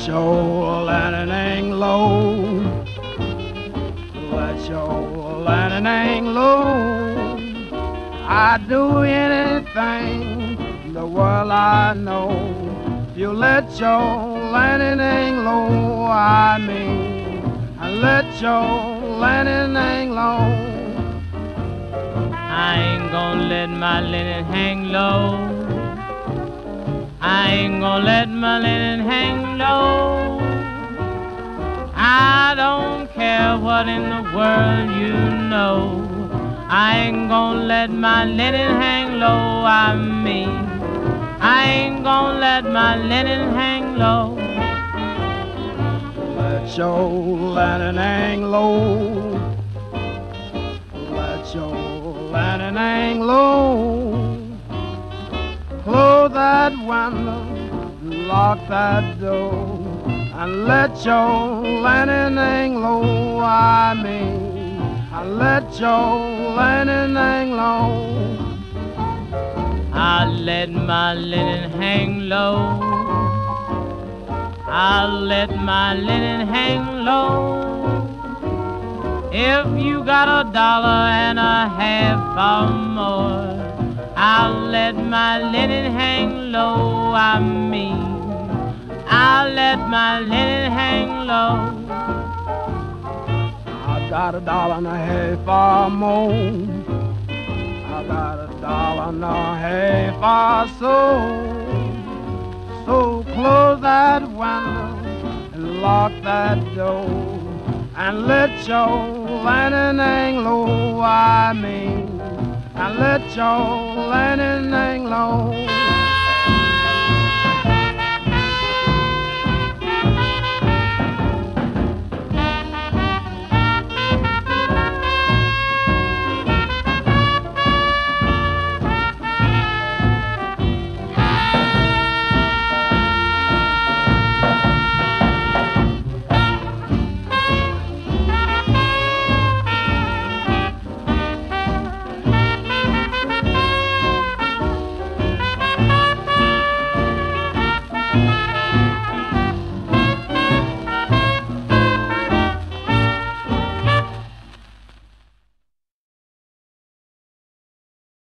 your lantern hang low. Let your lantern hang low. I'd do anything in the world I know. If you let your lantern hang low, I mean, let your lantern hang low. I ain't gonna let my linen hang low. I ain't gonna let my linen hang low. I don't care what in the world you know. I ain't gonna let my linen hang low. I mean, I ain't gonna let my linen hang low. Let your lantern hang low. Let your lantern hang low. Close that window, lock that door, and let your lantern hang low. I mean, let your lantern hang low. I'll let my linen hang low. I'll let my linen hang low. If you got $1.50 or more, I'll let my linen hang low. I mean, I'll let my linen hang low. I got $1.50 or more. I got $1.50 or so. So close that window and lock that door, and let your lantern hang low. I mean, and let your lantern hang low.